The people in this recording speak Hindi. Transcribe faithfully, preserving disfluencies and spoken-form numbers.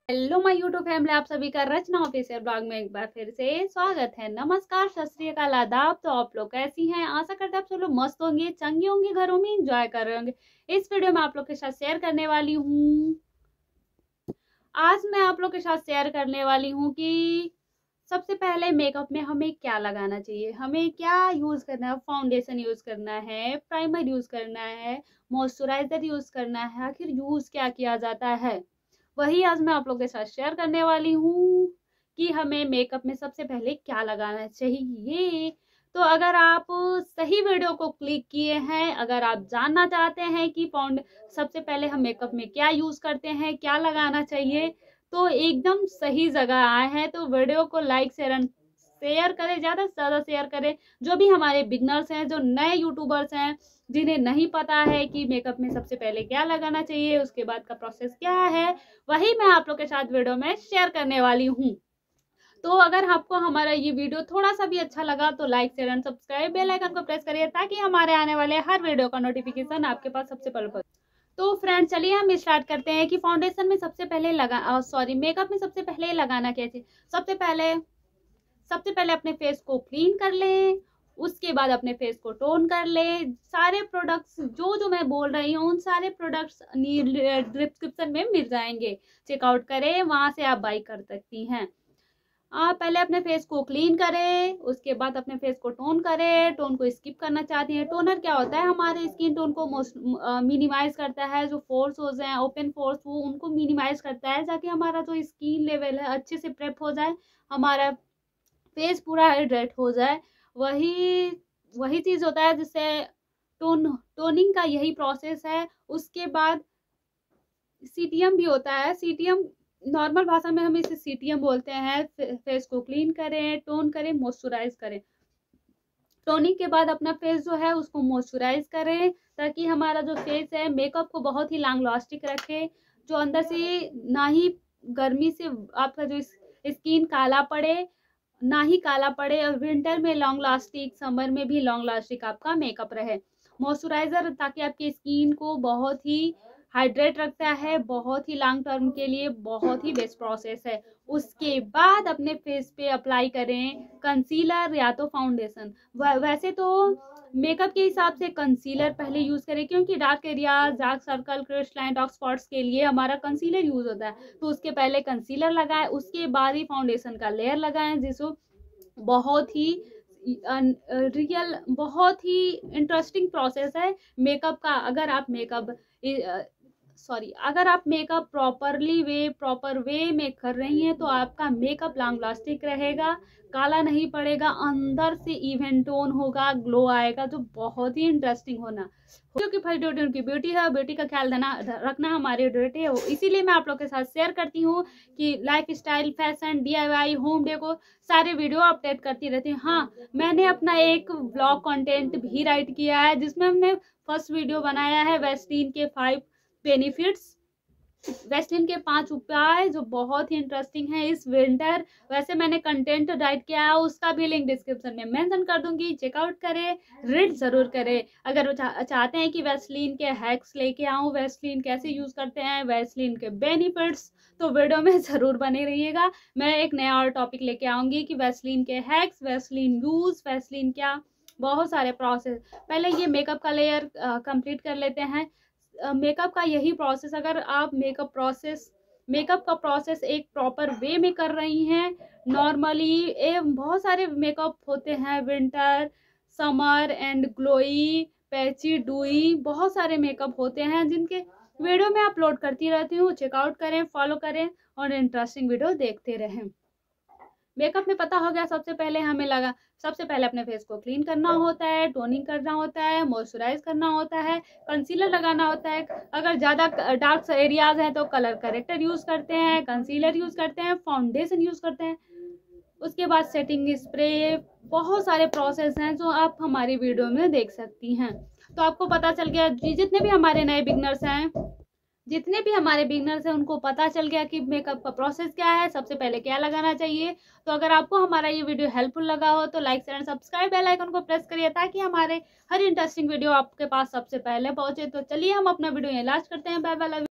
हेलो माय यूट्यूब फैमिली, आप सभी का रचना ऑफिशियल ब्लॉग में एक बार फिर से स्वागत है। नमस्कार, सत श्री अकाल, आदाब। तो आप लोग कैसी हैं? आशा करते हैं आप सब लोग मस्त होंगे, चंगे होंगे, घरों में एंजॉय कर रहे होंगे। इस वीडियो में आप लोग के साथ शेयर करने वाली हूँ आज मैं आप लोग के साथ शेयर करने वाली हूँ कि सबसे पहले मेकअप में हमें क्या लगाना चाहिए, हमें क्या यूज करना है। फाउंडेशन यूज करना है, प्राइमर यूज करना है, मॉइस्चराइजर यूज करना है, आखिर यूज क्या किया जाता है, वही आज मैं आप लोगों के साथ शेयर करने वाली हूँ कि हमें मेकअप में सबसे पहले क्या लगाना चाहिए। तो अगर आप सही वीडियो को क्लिक किए हैं, अगर आप जानना चाहते हैं कि फाउंड सबसे पहले हम मेकअप में क्या यूज करते हैं, क्या लगाना चाहिए, तो एकदम सही जगह आए हैं। तो वीडियो को लाइक शेयर शेयर करें, ज्यादा से ज्यादा शेयर करें। जो भी हमारे बिगनर्स हैं, जो नए यूट्यूबर्स हैं, जिन्हें नहीं पता है कि मेकअप में सबसे पहले क्या लगाना चाहिए, उसके बाद का प्रोसेस क्या है, वही मैं आप लोग के साथ वीडियो में शेयर करने वाली हूँ। तो अगर आपको हमारा ये वीडियो थोड़ा सा भी अच्छा लगा तो like share and subscribe, bell icon को प्रेस करिए ताकि हमारे आने वाले हर वीडियो का नोटिफिकेशन आपके पास सबसे पहले पहुंचे। तो फ्रेंड्स, चलिए हम स्टार्ट करते हैं कि फाउंडेशन में सबसे पहले लगा सॉरी मेकअप में सबसे पहले लगाना क्या चाहिए। सबसे पहले सबसे पहले अपने फेस को क्लीन कर लें, उसके बाद अपने फेस को टोन कर ले। सारे प्रोडक्ट्स जो जो मैं बोल रही हूँ, उन सारे प्रोडक्ट्स डिस्क्रिप्शन में मिल जाएंगे, चेकआउट करें, वहां से आप बाई कर सकती हैं। आप पहले अपने फेस को क्लीन करें, उसके बाद अपने फेस को टोन करें। टोन को स्किप करना चाहती हैं, टोनर क्या होता है, हमारे स्किन टोन को मिनिमाइज करता है। जो पोर्स हो जाए ओपन पोर्स, वो उनको मिनिमाइज करता है ताकि हमारा जो स्किन लेवल है अच्छे से प्रेप हो जाए, हमारा फेस पूरा हाइड्रेट हो जाए। वही वही चीज होता है जिससे टोन टोनिंग का यही प्रोसेस है। उसके बाद सीटीएम भी होता है। सीटीएम नॉर्मल भाषा में हम इसे सीटीएम बोलते हैं। फेस को क्लीन करें, टोन करें, मॉइस्चराइज करें। टोनिंग के बाद अपना फेस जो है उसको मॉइस्चराइज करें ताकि हमारा जो फेस है मेकअप को बहुत ही लॉन्ग लास्टिक रखे, जो अंदर से ना ही गर्मी से आपका जो स्किन काला पड़े, ना ही काला पड़े, और विंटर में लॉन्ग लास्टिक, समर में भी लॉन्ग लास्टिक आपका मेकअप रहे। मॉइस्चराइजर ताकि आपकी स्किन को बहुत ही हाइड्रेट रखता है, बहुत ही लॉन्ग टर्म के लिए बहुत ही बेस्ट प्रोसेस है। उसके बाद अपने फेस पे अप्लाई करें कंसीलर या तो फाउंडेशन। वैसे तो मेकअप के हिसाब से कंसीलर पहले यूज करें, क्योंकि dark area, dark circle, crystalline, dark spots के लिए हमारा कंसीलर यूज होता है। तो उसके पहले कंसीलर लगाएं, उसके बाद ही फाउंडेशन का लेयर लगाएं, जिसको बहुत ही रियल बहुत ही इंटरेस्टिंग प्रोसेस है मेकअप का। अगर आप मेकअप सॉरी अगर आप makeup properly way proper way में कर रही हैं तो आपका मेकअप लॉन्ग लास्टिक रहेगा, काला नहीं पड़ेगा, अंदर से इवन टोन होगा, ग्लो आएगा, जो बहुत ही इंटरेस्टिंग होना, क्योंकि फर्स्ट ड्यूटी उनकी ब्यूटी है। ब्यूटी का ख्याल देना रखना हमारी ड्यूटी है। इसीलिए मैं आप लोग के साथ शेयर करती हूँ कि lifestyle, fashion, DIY, home deco सारे वीडियो अपडेट करती रहती हूँ। हाँ, मैंने अपना एक ब्लॉग कंटेंट भी राइट किया है जिसमें हमने फर्स्ट वीडियो बनाया है वैसलीन के फाइव बेनिफिट्स, वैसलीन के पांच उपाय, जो बहुत ही इंटरेस्टिंग है इस विंटर। वैसे मैंने कंटेंट राइट किया है, उसका भी लिंक डिस्क्रिप्शन में मेंशन कर दूंगी, चेकआउट करें, रीड जरूर करें। अगर वो चा, चाहते हैं कि वैसलीन के हैक्स लेके आऊं, वैसलीन कैसे यूज करते हैं, वैसलीन के बेनिफिट्स, तो वीडियो में जरूर बने रहिएगा। मैं एक नया और टॉपिक लेके आऊंगी कि वैसलीन के हैक्स, वैसलीन यूज, वैसलीन क्या, बहुत सारे प्रोसेस। पहले ये मेकअप का लेयर कंप्लीट कर लेते हैं। मेकअप का यही प्रोसेस, अगर आप मेकअप प्रोसेस मेकअप का प्रोसेस एक प्रॉपर वे में कर रही हैं, नॉर्मली बहुत सारे मेकअप होते हैं, winter, summer and glowy, patchy, dewy, बहुत सारे मेकअप होते हैं जिनके वीडियो में अपलोड करती रहती हूँ। चेकआउट करें, फॉलो करें और इंटरेस्टिंग वीडियो देखते रहें। मेकअप में पता हो गया, सबसे पहले हमें लगा सबसे पहले अपने फेस को क्लीन करना होता है, टोनिंग करना होता है, मॉइस्चराइज करना होता है, कंसीलर लगाना होता है। अगर ज़्यादा डार्क एरियाज हैं तो कलर करेक्टर यूज करते हैं, कंसीलर यूज करते हैं, फाउंडेशन यूज करते हैं। उसके बाद सेटिंग स्प्रे, बहुत सारे प्रोसेस हैं जो आप हमारी वीडियो में देख सकती हैं। तो आपको पता चल गया, जितने भी हमारे नए बिगनर्स हैं जितने भी हमारे बिगनर्स हैं उनको पता चल गया कि मेकअप का प्रोसेस क्या है, सबसे पहले क्या लगाना चाहिए। तो अगर आपको हमारा ये वीडियो हेल्पफुल लगा हो तो like share subscribe, bell icon को प्रेस करिए ताकि हमारे हर इंटरेस्टिंग वीडियो आपके पास सबसे पहले पहुंचे। तो चलिए हम अपना वीडियो यहाँ लास्ट करते हैं। Bye bye.